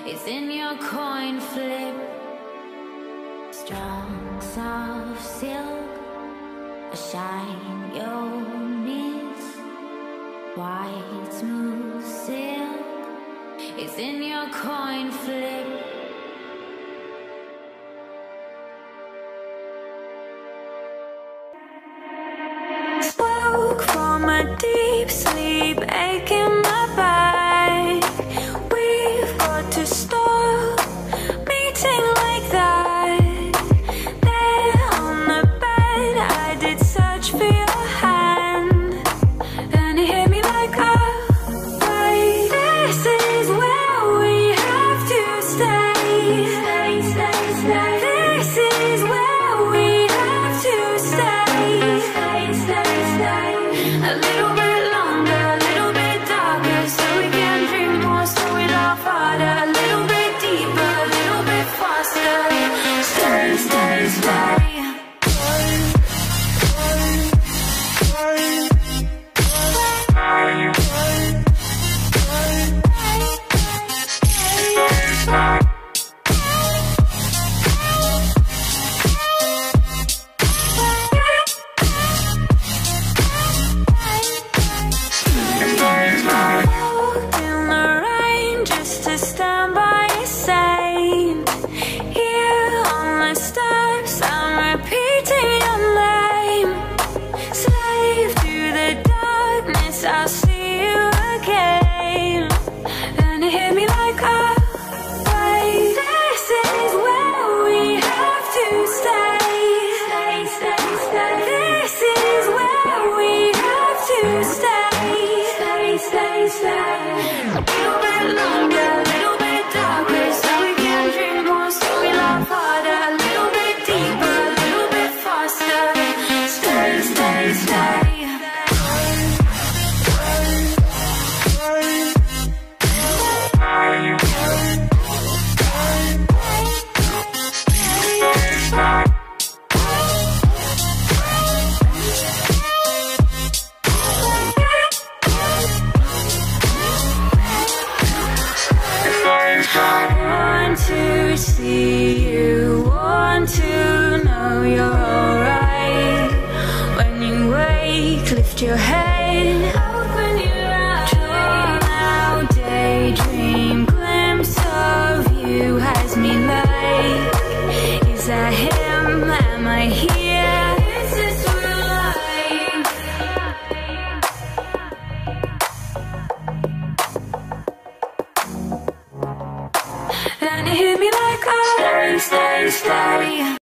It's in your coin flip. Strong, soft silk, a shine your knees. White, smooth silk. It's in your coin flip. Woke from a deep sleep, aching my back. We've got to stop meeting like that. There on the bed, I did search for your hand, and it hit me like a wave. This is where we have to stay. This is where we have to stay. A little bit longer, a little bit darker, so we can dream more, so we laugh harder. A little bit deeper, a little bit faster. Stay, stay, stay. I'll see you again, and it hit me like a wave. This is where we have to stay. This is where we have to stay. A little bit longer, a little bit darker, so we can dream more, so we laugh harder. A little bit deeper, a little bit faster. Stay, stay, stay. Want to see you, want to know you're alright. When you wake, lift your head, open your